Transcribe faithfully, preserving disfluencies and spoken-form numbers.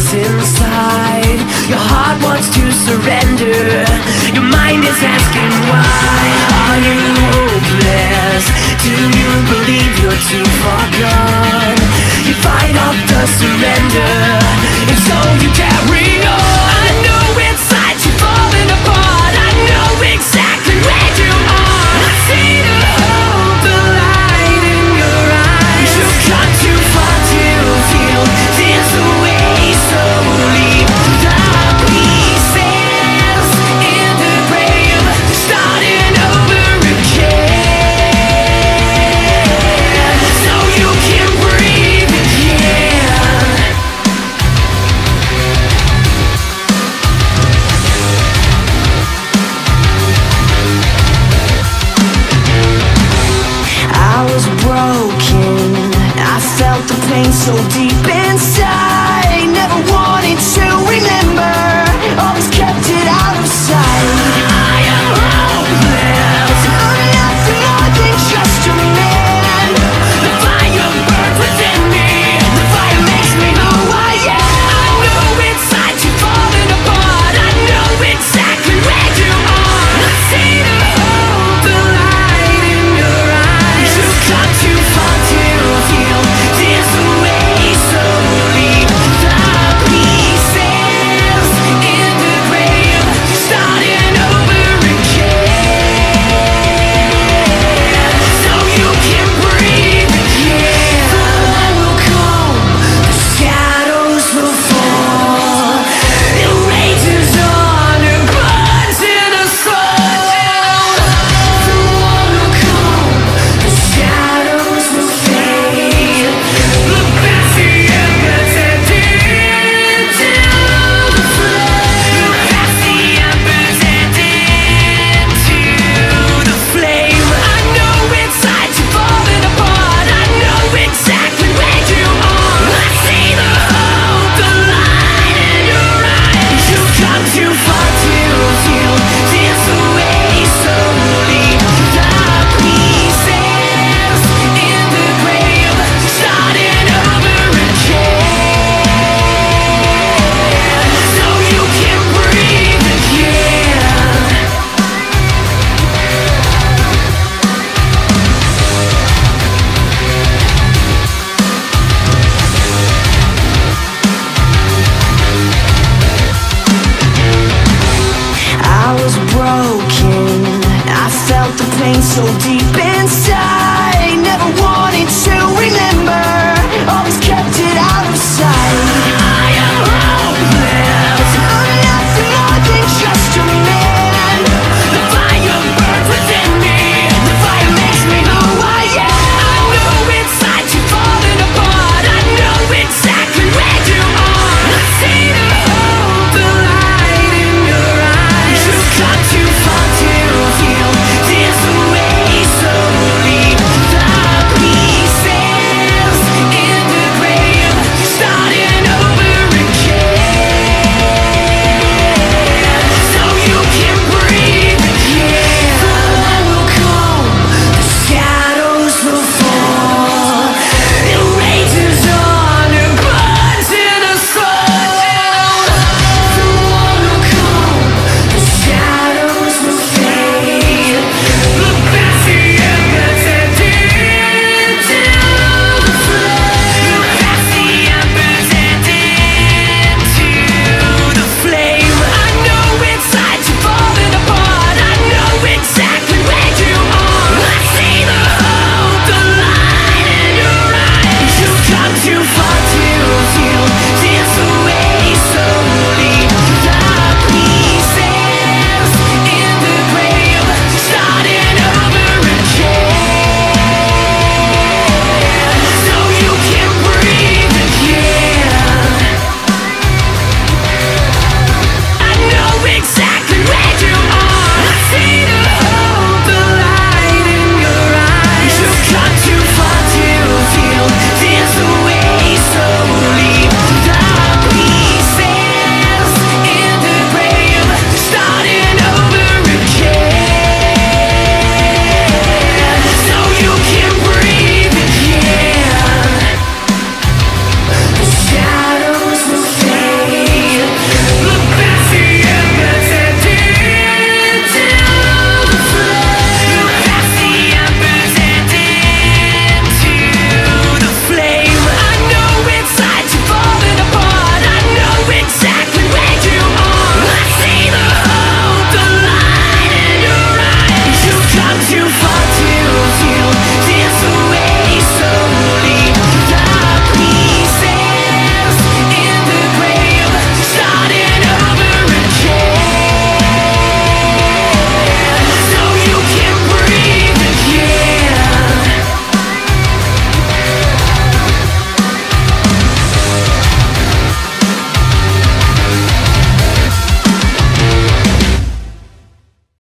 darkness inside. Your heart wants to surrender. Your mind is asking why. Are you hopeless? Do you believe you're too far gone? You fight off the surrender, and so you carry on. I know inside you're falling apart. I know exactly where you are. I see the hope, the light in your eyes. You've come too far to feel this way, so leave the pieces in the grave, starting over again, so you can breathe again. I was broken, I felt the pain so deep inside. Never wanted to remember